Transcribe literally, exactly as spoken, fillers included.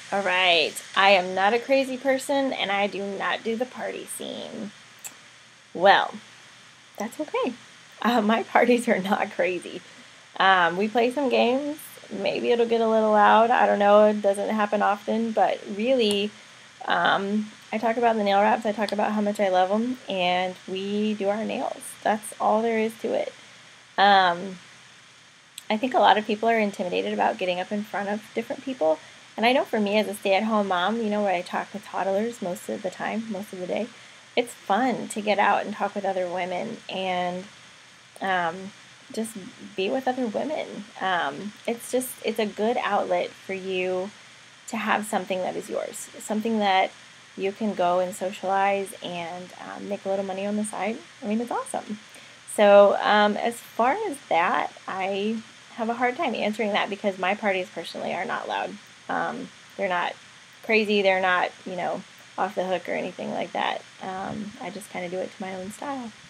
All right, I am not a crazy person and I do not do the party scene. Well, that's okay. Uh, my parties are not crazy. Um, we play some games. Maybe it'll get a little loud. I don't know. It doesn't happen often, but really, um, I talk about the nail wraps. I talk about how much I love them, and we do our nails. That's all there is to it. Um, I think a lot of people are intimidated about getting up in front of different people. And I know for me as a stay-at-home mom, you know, where I talk with toddlers most of the time, most of the day, it's fun to get out and talk with other women and um, just be with other women. Um, it's just, it's a good outlet for you to have something that is yours, something that you can go and socialize and um, make a little money on the side. I mean, it's awesome. So, um, as far as that, I have a hard time answering that because my parties personally are not loud. Um, they're not crazy. They're not, you know, off the hook or anything like that. Um, I just kind of do it to my own style.